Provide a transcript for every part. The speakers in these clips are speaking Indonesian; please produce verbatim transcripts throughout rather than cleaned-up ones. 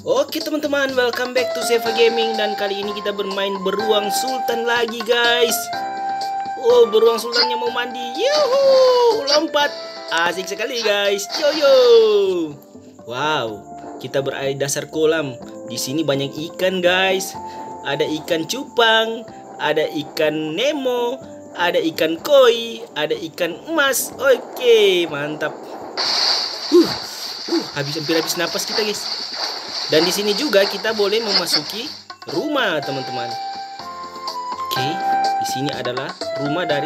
Oke teman-teman, welcome back to Seva Gaming. Dan kali ini kita bermain beruang sultan lagi guys. Oh, beruang sultannya mau mandi. Yuhu, lompat. Asik sekali guys. Yo yo. Wow, kita berada di dasar kolam. Di sini banyak ikan guys. Ada ikan cupang, ada ikan Nemo, ada ikan koi, ada ikan emas. Oke, mantap. Uh, uh, habis hampir habis napas kita guys. Dan di sini juga kita boleh memasuki rumah teman-teman. Oke, di sini adalah rumah dari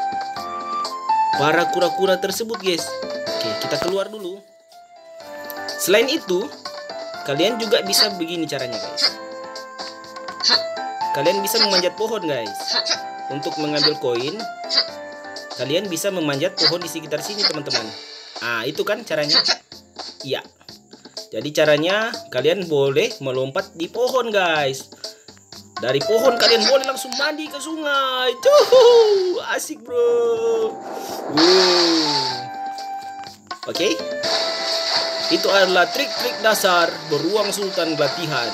para kura-kura tersebut guys. Oke, kita keluar dulu. Selain itu, kalian juga bisa begini caranya guys. Kalian bisa memanjat pohon guys. Untuk mengambil koin, kalian bisa memanjat pohon di sekitar sini teman-teman. Ah, itu kan caranya. Iya. Jadi caranya kalian boleh melompat di pohon guys. Dari pohon kalian boleh langsung mandi ke sungai. Tuh, asik bro. Uh. Oke. Okay. Itu adalah trik-trik dasar beruang sultan latihan.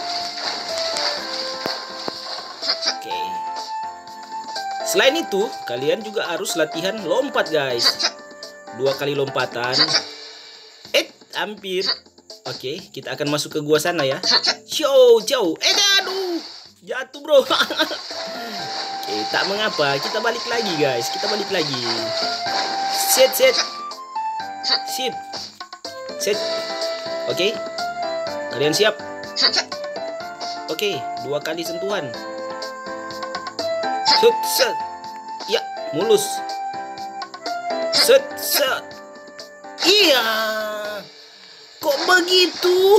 Oke. Okay. Selain itu, kalian juga harus latihan lompat guys. Dua kali lompatan. Eh, hampir. Oke, kita akan masuk ke gua sana ya. Show, jauh. Eh, aduh. Jatuh, bro. Oke, tak mengapa. Kita balik lagi, guys. Kita balik lagi. Set, set. Sip. Set. Oke. Kalian siap? Oke, dua kali sentuhan. Set, set. Ya, mulus. Set, set. Iya. Kok begitu?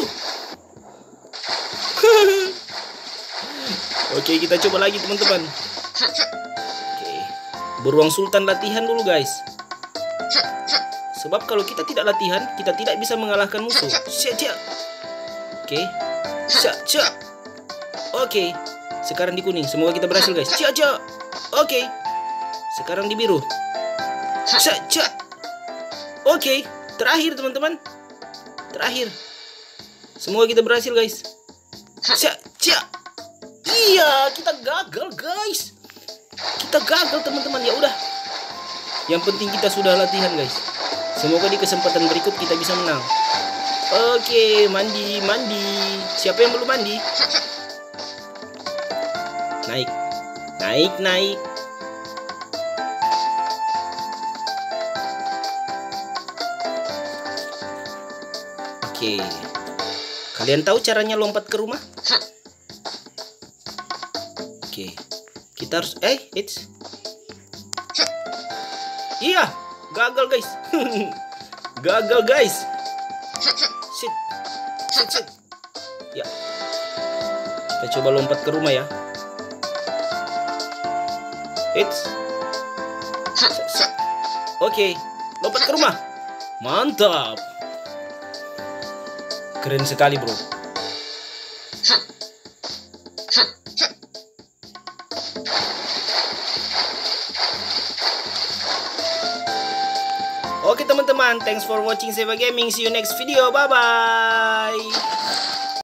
Oke, kita coba lagi teman-teman. Oke, beruang sultan latihan dulu guys. Sebab kalau kita tidak latihan, kita tidak bisa mengalahkan musuh. Siap. Oke, siap. Oke, sekarang di kuning. Semoga kita berhasil guys. Siap. Oke, sekarang di biru. Siap. Oke, terakhir teman-teman. Terakhir. Semoga kita berhasil guys. Cia, cia. Iya, kita gagal guys. Kita gagal teman-teman. Ya udah. Yang penting kita sudah latihan guys. Semoga di kesempatan berikut kita bisa menang. Oke, mandi, mandi. Siapa yang belum mandi? Naik. Naik, naik. Oke, kalian tahu caranya lompat ke rumah? Oke, kita harus eh, it's iya, gagal guys, gagal guys. Sit, sit, sit. Ya, kita coba lompat ke rumah ya. It's oke, lompat ke rumah, mantap. Keren sekali bro. Oke teman-teman, thanks for watching Seva Gaming. See you next video. Bye bye.